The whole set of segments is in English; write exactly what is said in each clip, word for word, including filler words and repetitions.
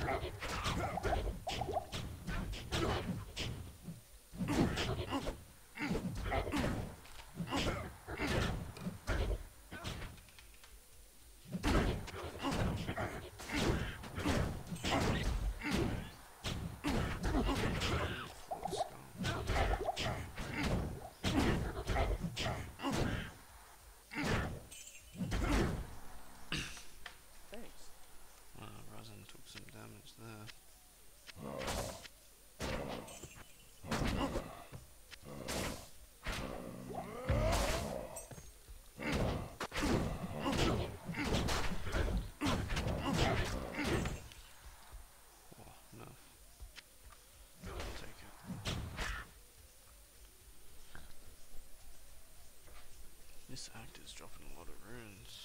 This act is dropping a lot of runes.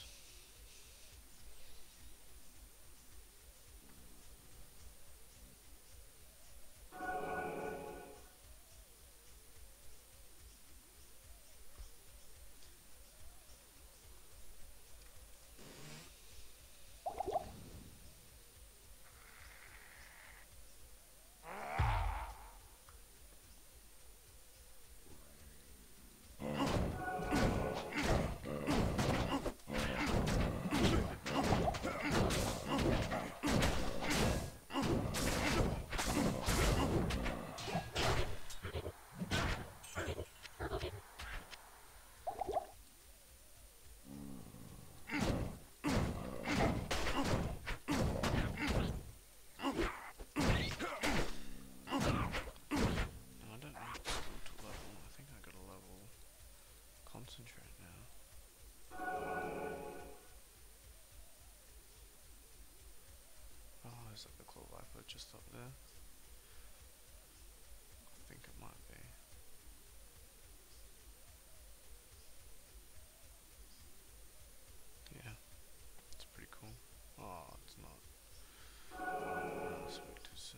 Concentrate now. Oh, is that the claw viper just up there? I think it might be. Yeah, it's pretty cool. Oh, it's not. Oh, I spoke too soon.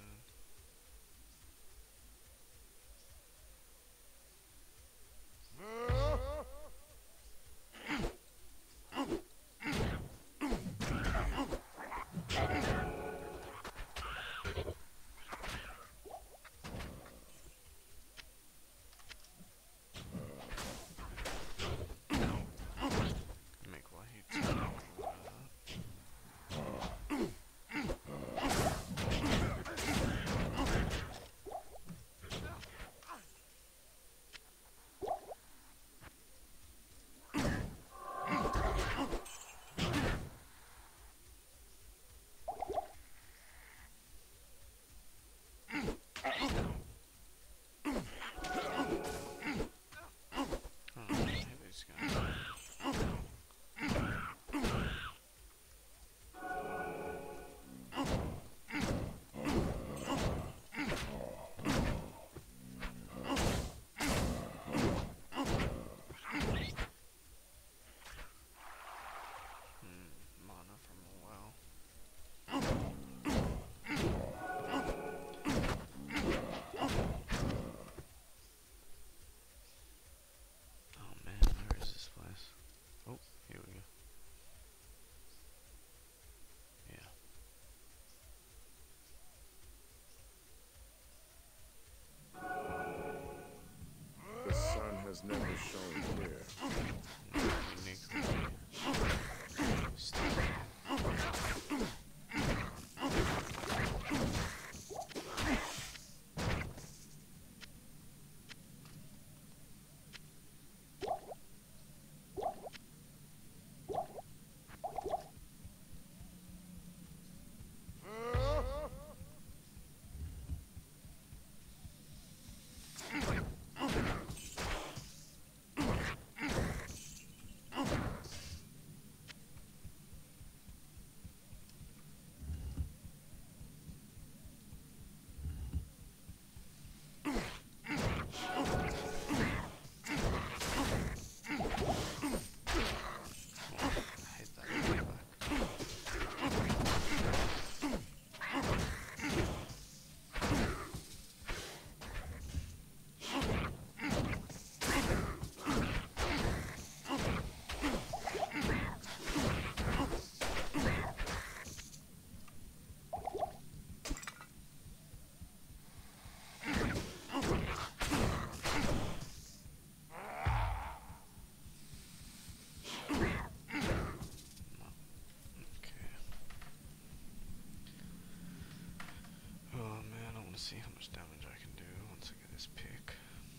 see how much damage I can do once I get this pick.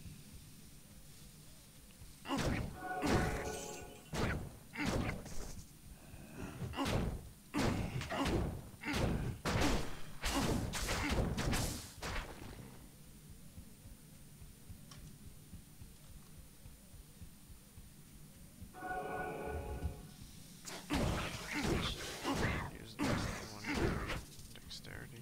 Use this one for dexterity.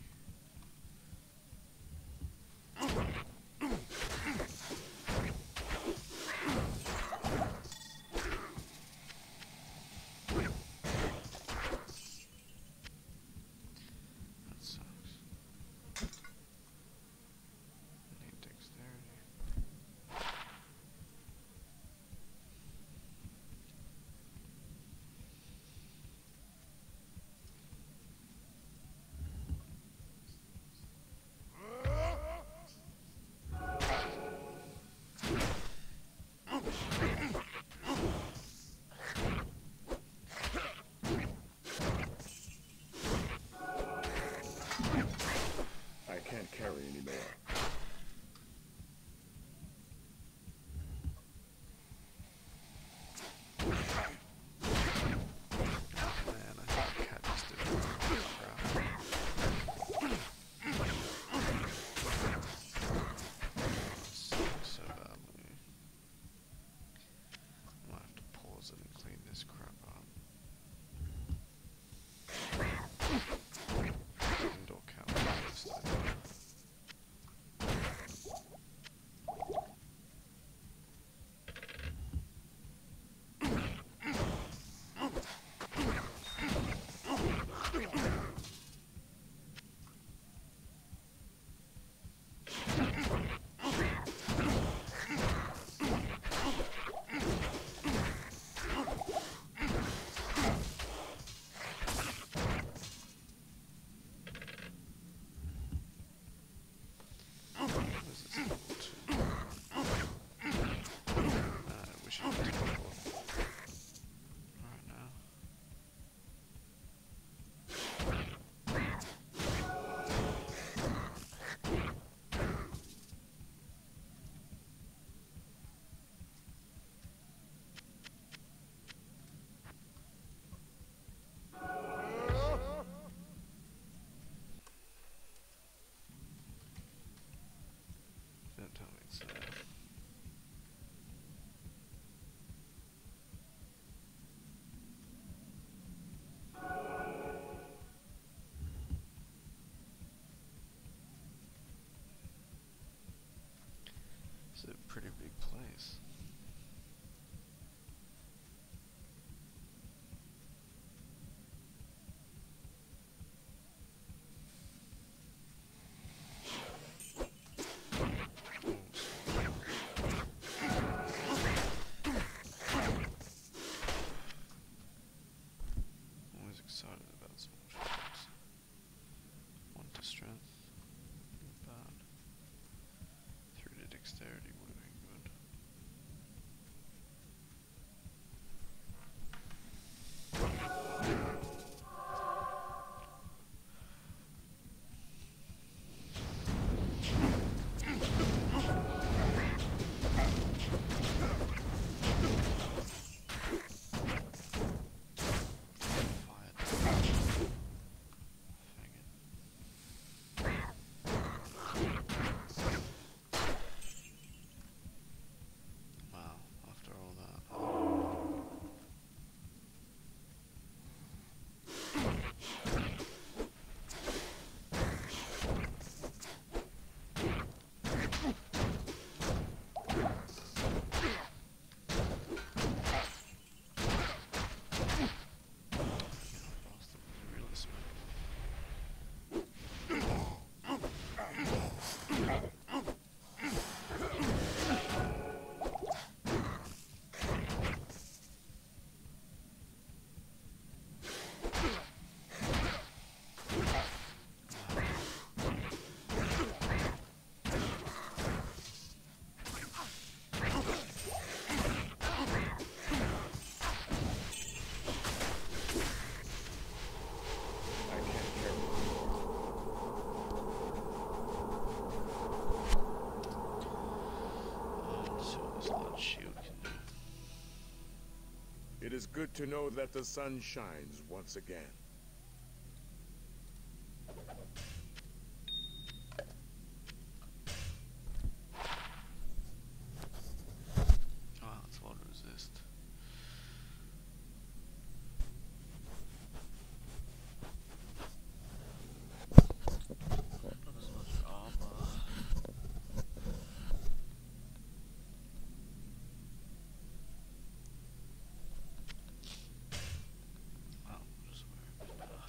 good to know that the sun shines once again. Oh, it's water resist. Not as much armor. Oh, just wear a bit better.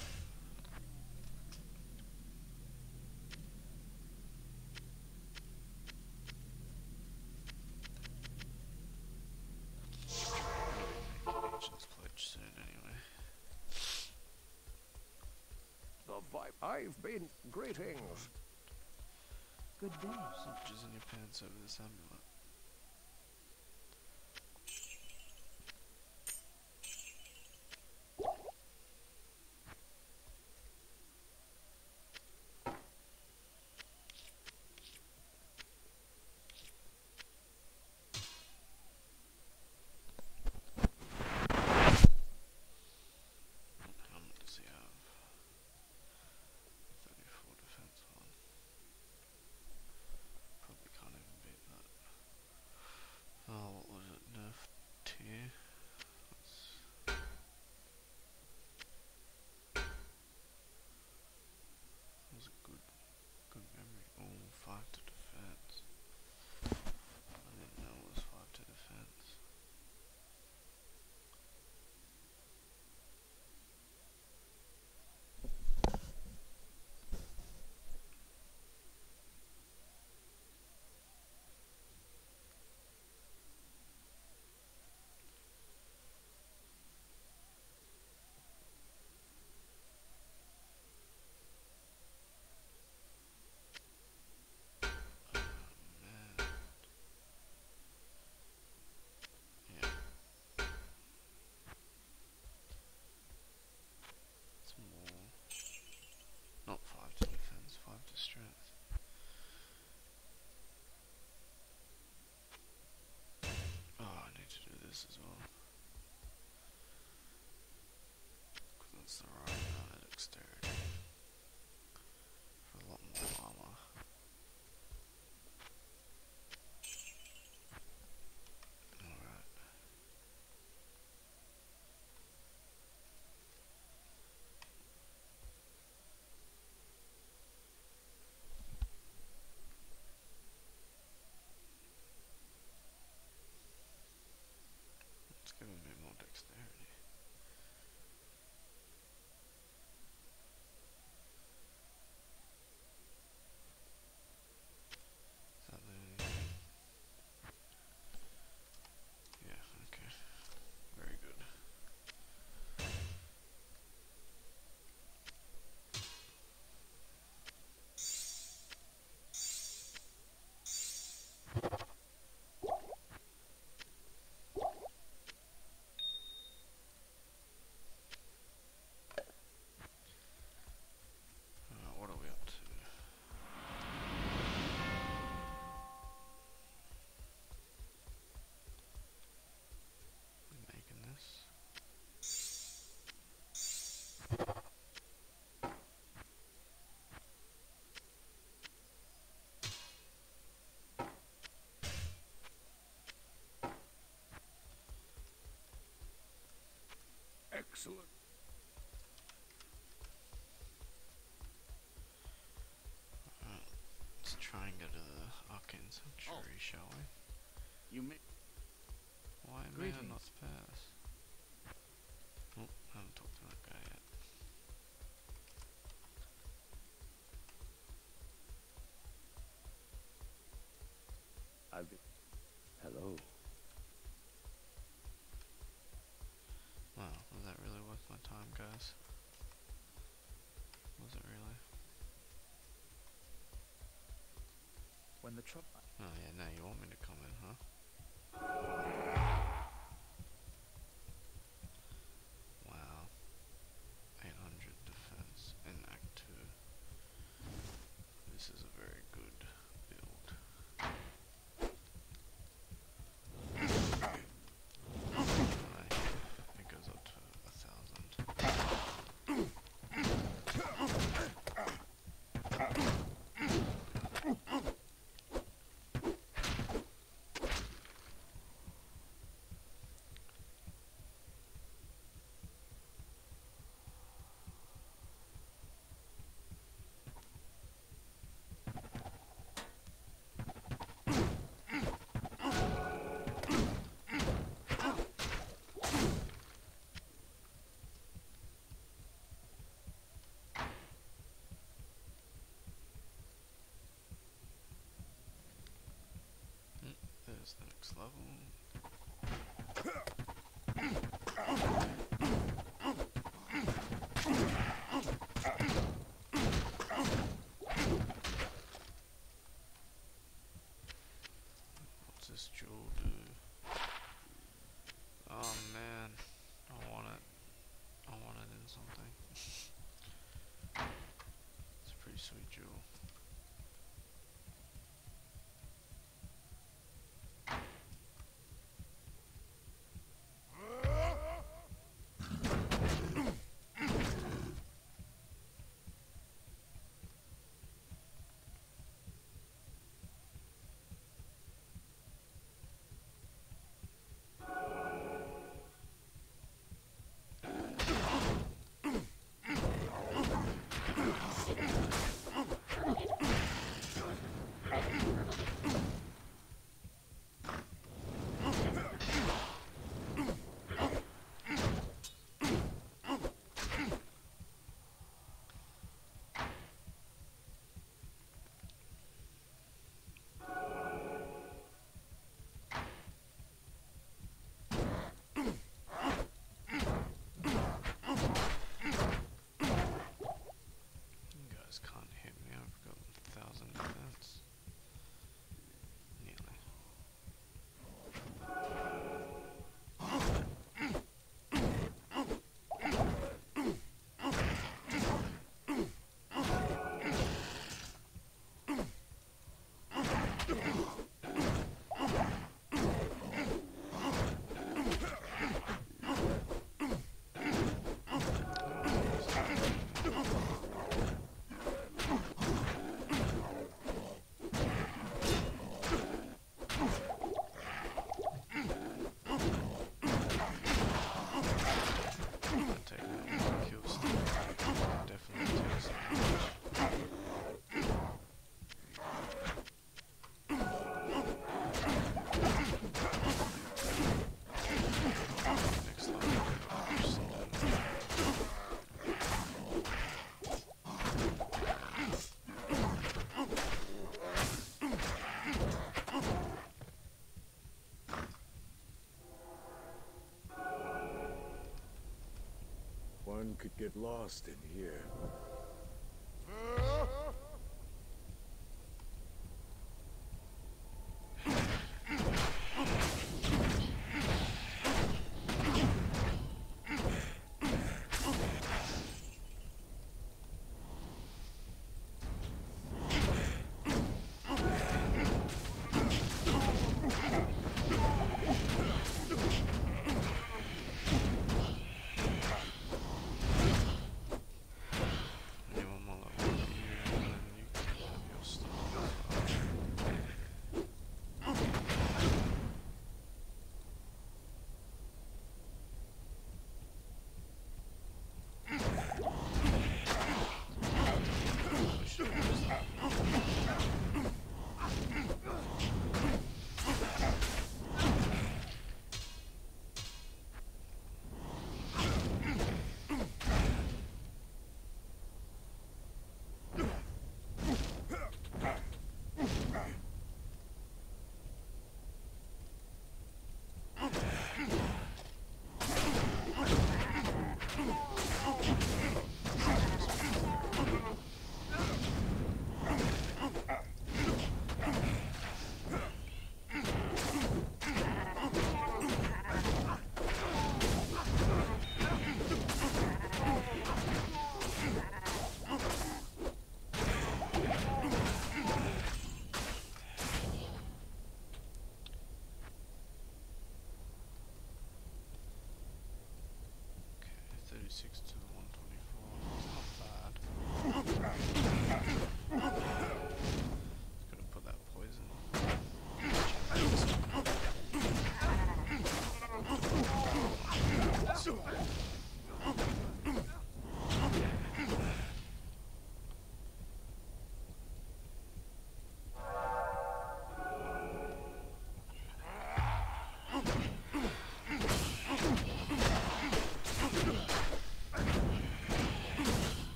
Allegiance pledge soon anyway. The vibe. I've been greetings. Good day. Stop jizzing your pants over this amulet. How much does he have? thirty-four defense one. Probably can't even beat that. Oh, what was it? Nerf tier? That's that was a good good memory. Oh, five to defense. I didn't know it was five to defense. Man. Yeah. It's more. Not five to defense, five to strength. Oh, I need to do this as well. Because that's the right amount of dexterity. For a lot more armor. Alright. It's giving me more dexterity. Is that the only thing? Yeah, okay. Very good. Uh, what are we up to? We making this? Excellent. Alright, let's try and go to the Arcane Sanctuary, shall we? You may. Why may I Greetings. not pass? Oh, I haven't talked to that guy yet. I'll be. Hello. Wow, was that really worth my time, guys? Was it really? When the trouble. Oh yeah, now you want me to come in, huh? Wow. eight hundred defense in Act two. This is a very good build. Why? Because this next level. What's this jewel do? Oh man, I want it. I want it in something. It's a pretty sweet jewel. One could get lost in here.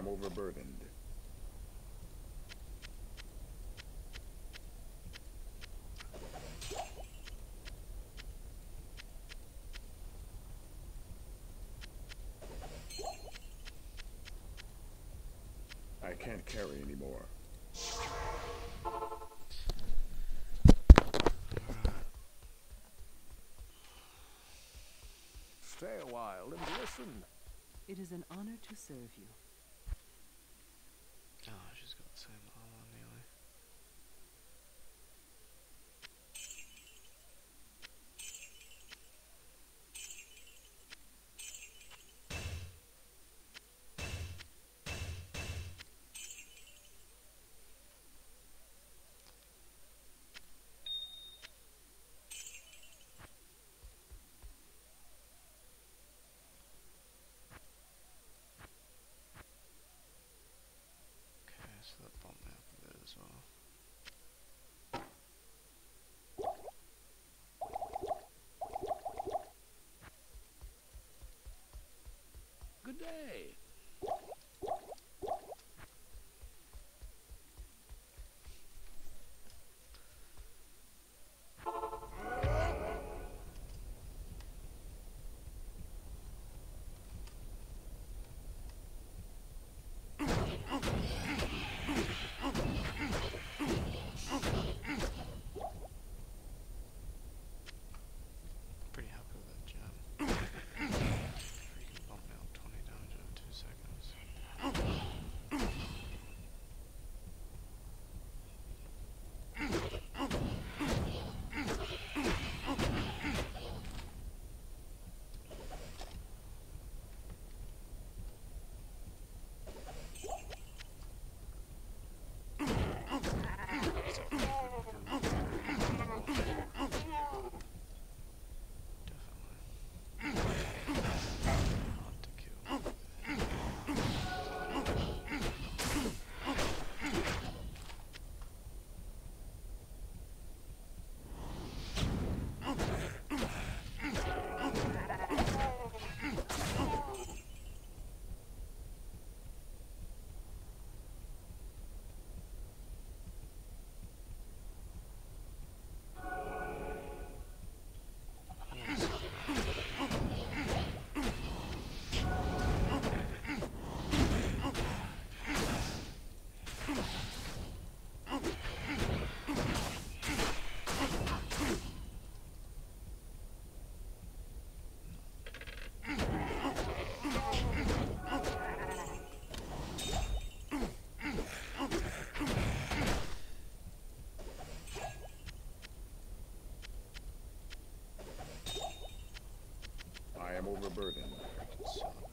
am overburdened. I can't carry anymore. Stay a while and listen. It is an honor to serve you. Oh, she's got the same armor nearly. Okay, so that bumped me up a bit as well. Good day. Pretty happy with that gem. Freaking bumped me up twenty damage over two seconds. Definitely. Hard to kill. Yes. I am overburdened. Celebrating.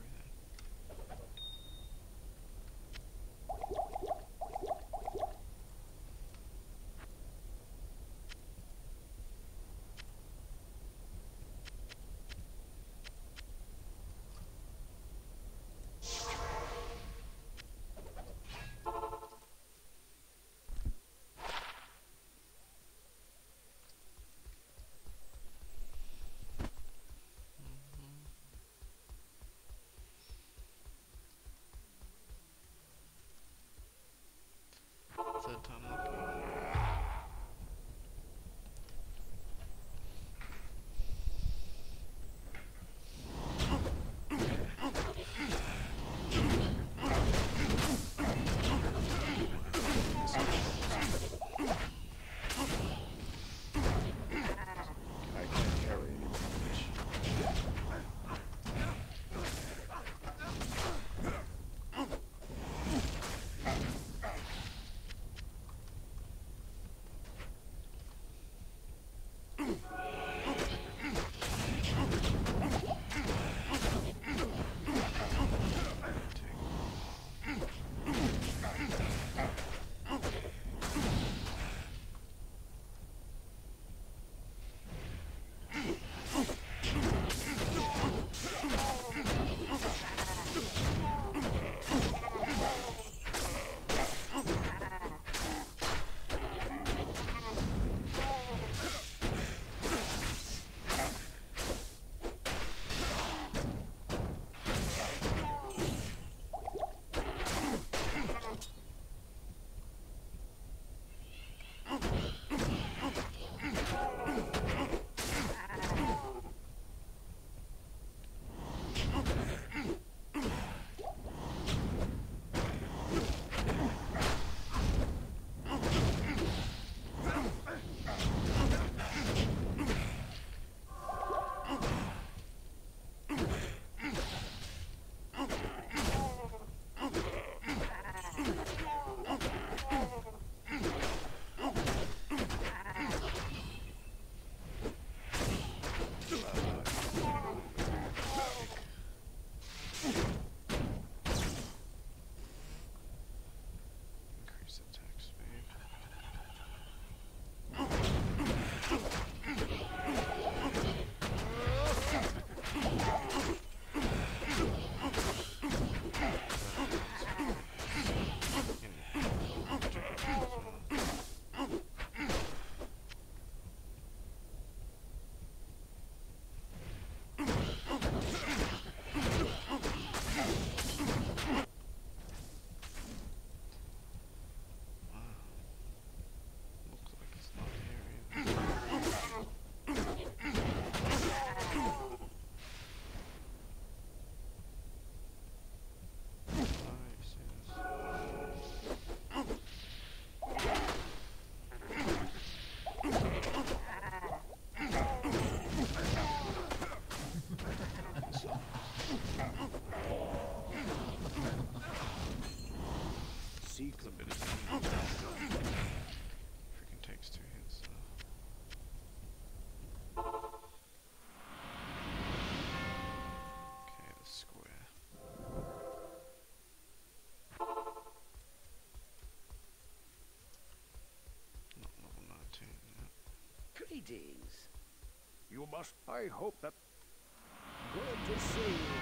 Greetings. You must. I hope that. Good to see you.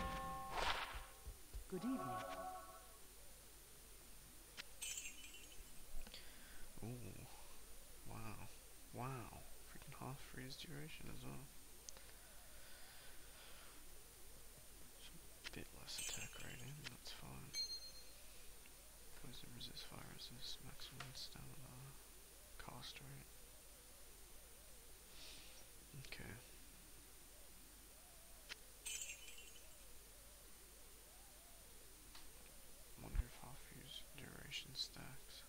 Good evening. Ooh. Wow. Wow. Freaking half freeze duration as well. Bit less attack rating, that's fine. Poison resist, fire resist, maximum stamina, cast rate. Okay. Wonder if half use duration stacks.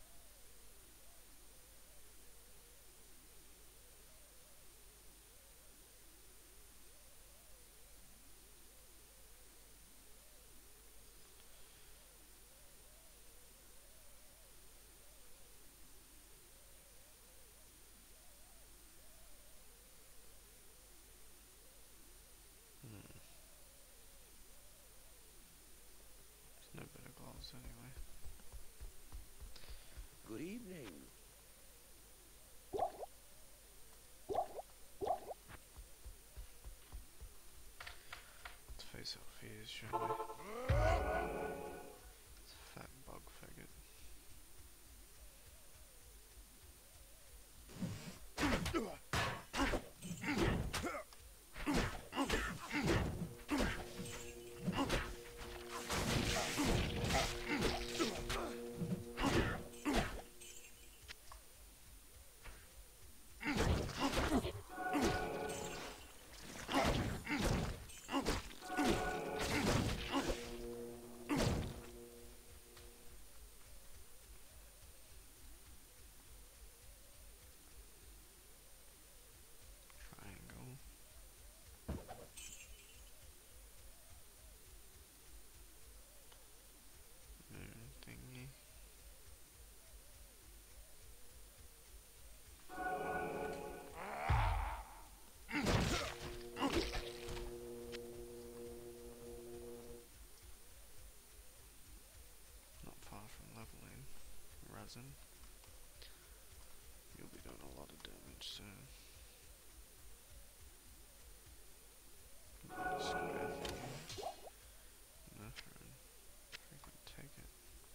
No better gloves anyway. Good evening. Let's face our fears, shall we? It's a fat bug faggot. Triangle. Moon thingy. Not far from leveling. Resin. You'll be doing a lot of damage soon. Square thingy. Nothing. Freaking take it.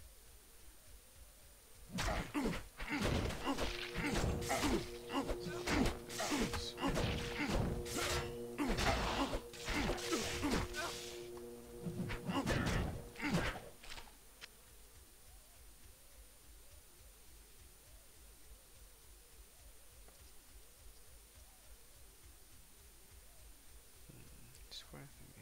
Square thingy.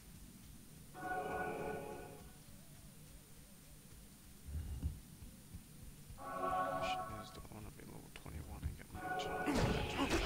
Mission is to wanna be level twenty-one and get my achievement.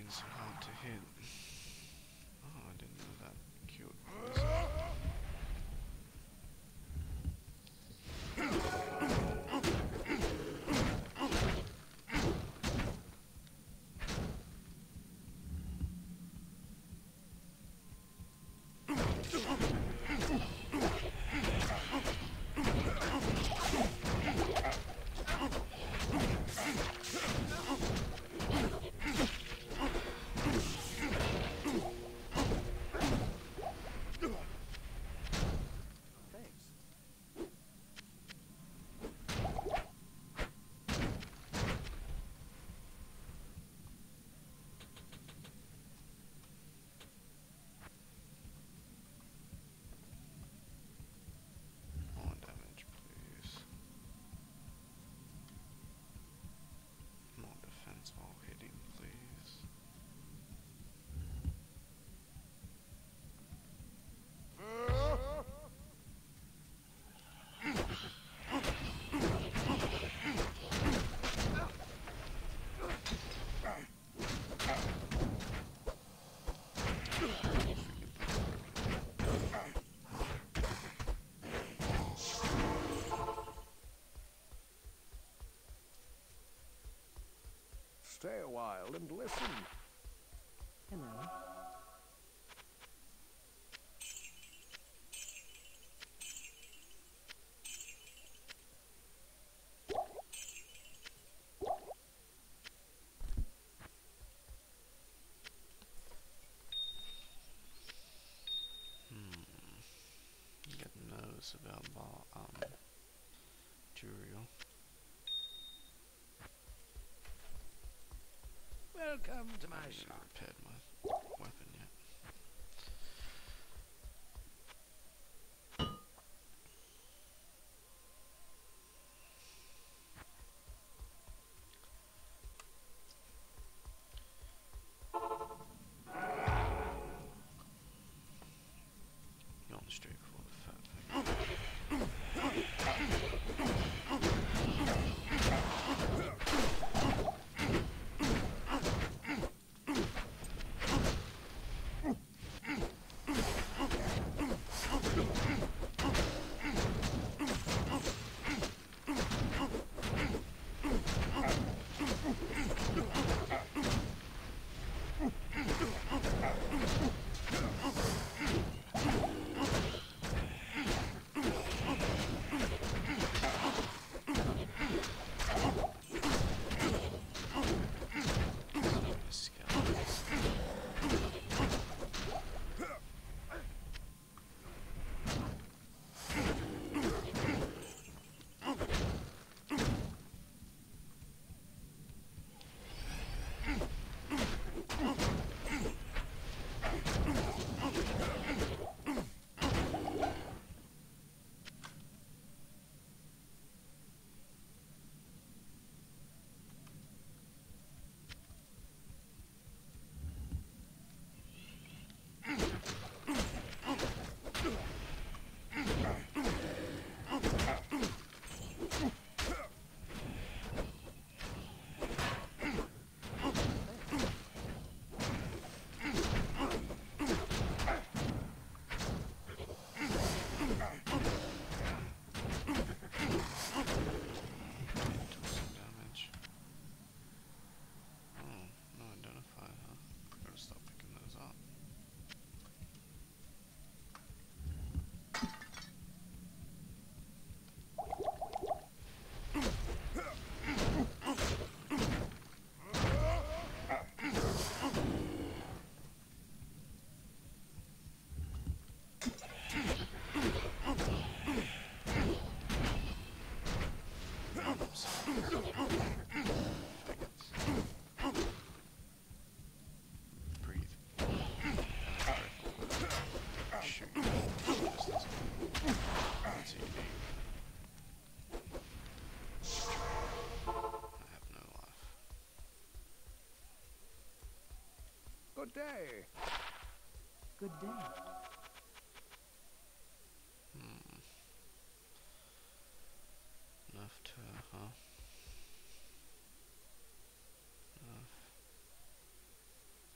weapons are hard to hit. Oh, I didn't know that killed poison. Thanks. More damage, please. More defense while hitting, please. Stay a while and listen. Hello. Get nervous about ball, um, Turiel. Welcome to I my haven't shop. repaired my weapon yet. You're on the street before the fat thing. Skeletons. Took some damage. Oh, no identifier, huh? Gotta stop picking those up. Breathe. Shoot. Distance. That's easy. I have no life. Good day. Good day. Hmm. Left her, huh? Enough.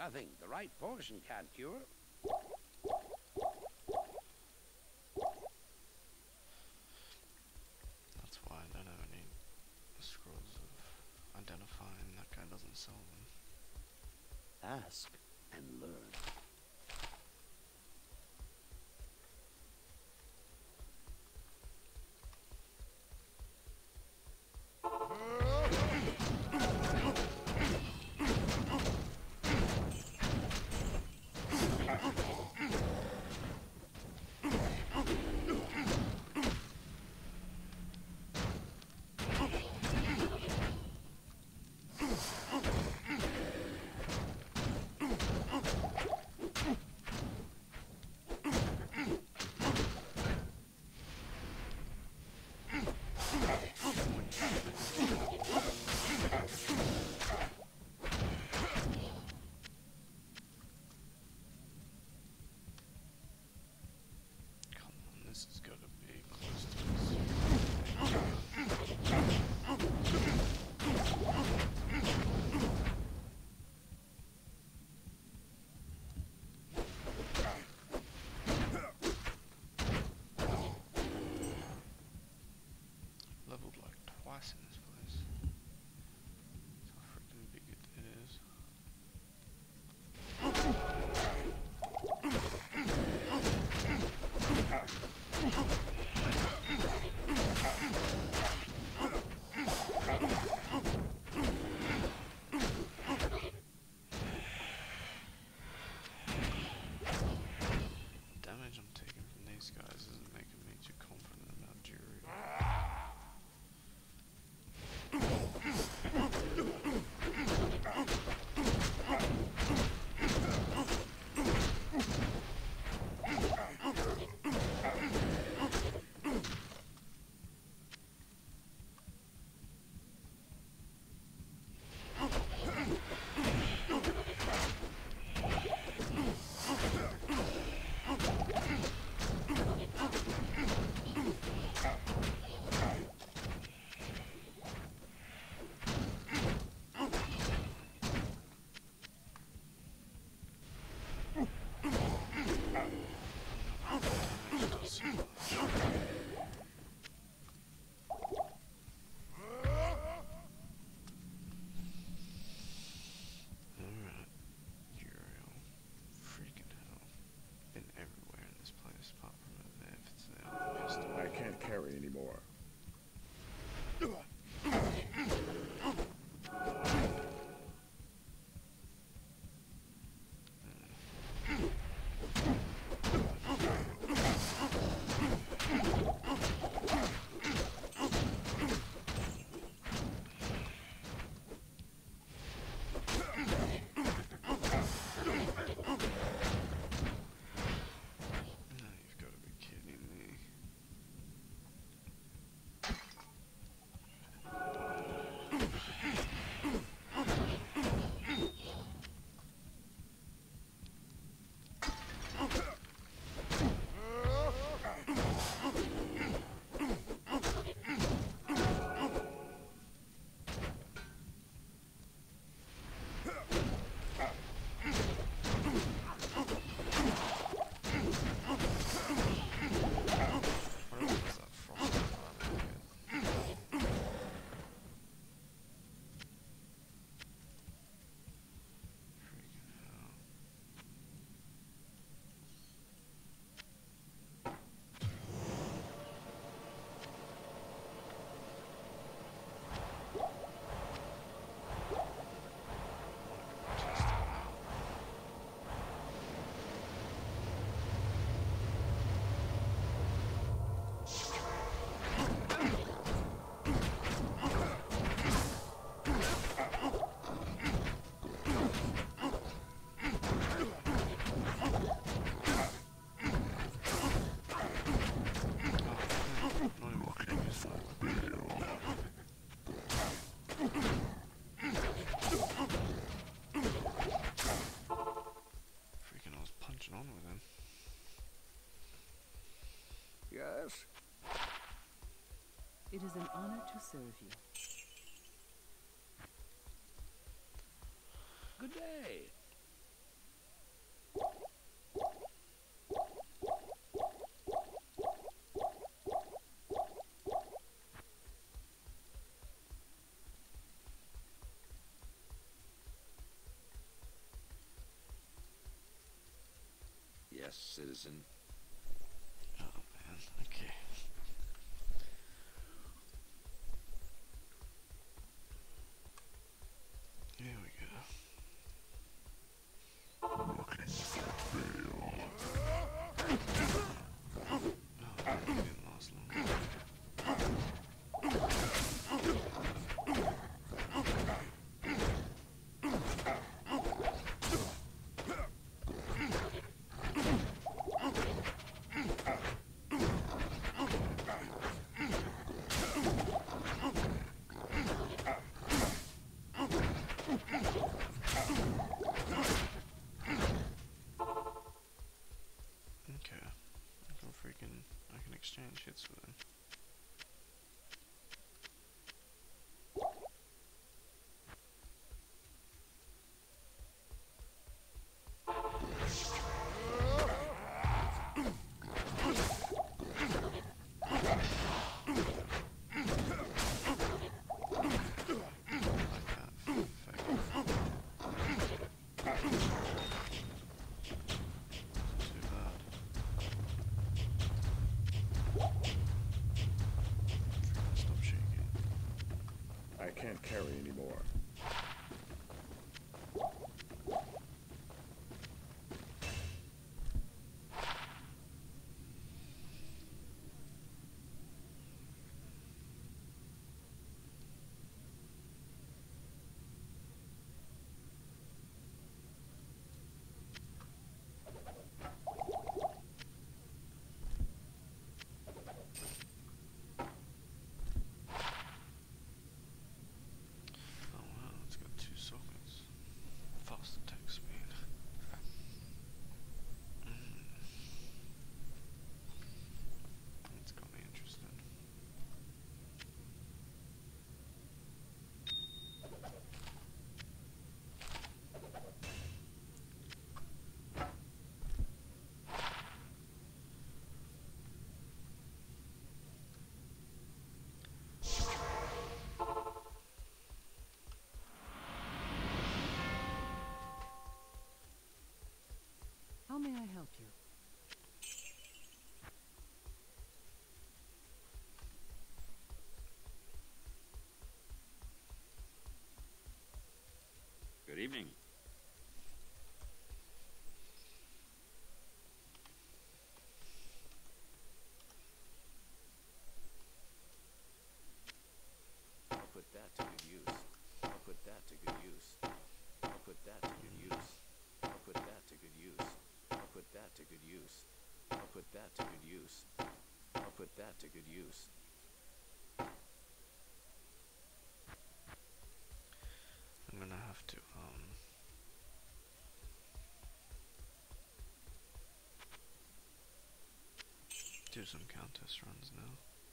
nothing the right poison can't cure. That's why I don't have any scrolls of identifying. That guy doesn't sell them. Ask and learn. This is gonna be close to this. Leveled like twice in this place. That's how freaking big it, it is. Damage I'm taking from these guys isn't making me too confident about Jiru. Alright, Uriel. Freaking hell. Been everywhere in this place apart from over there if it's there. I'm pissed off. I can't carry anymore. No, you've got to be kidding me. What else was that frost environment again? Freaking hell. Test it out. Not even looking this Freaking I was punching on with him. Yes? It is an honor to serve you. Good day. Yes, citizen. Oh man, okay. Here we go. Oh, it didn't last long. Okay, I can freaking, I can exchange hits with him. I can't carry anymore. Oh wow, it's got two sockets. Fast attack speed. Mm. It's got me interested. How may I help you? Good evening. I'll put that to good use. I'll put that to good use. I'll put that to good use. I'll put that to good use. I'll put that to good use. I'll put that to good use. I'll put that to good use. I'm gonna have to, um... do some contest runs now.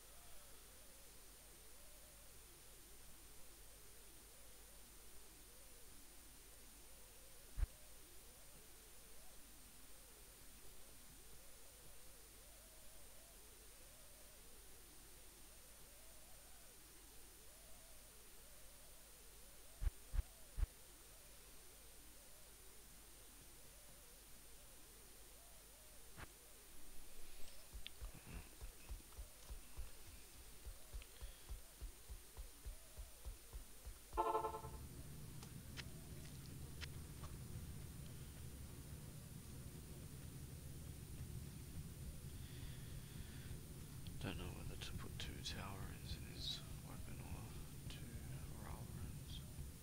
Don't know whether to put two tower ins in his weapon or two morale runes.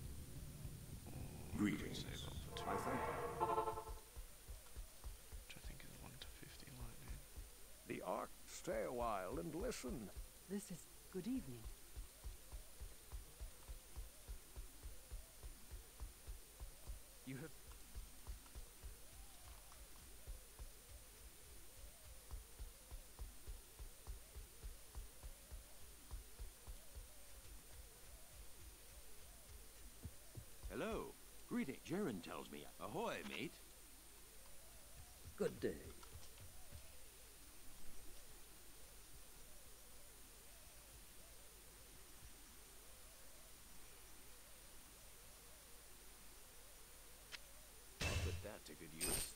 Or Greetings. save up for two. I thank you. Which I think is one to fifty lightning. The Ark, stay a while and listen. This is good evening. You have... Hello. Greeting. Jaren tells me. Ahoy, mate. Good day. I'll put that to good use.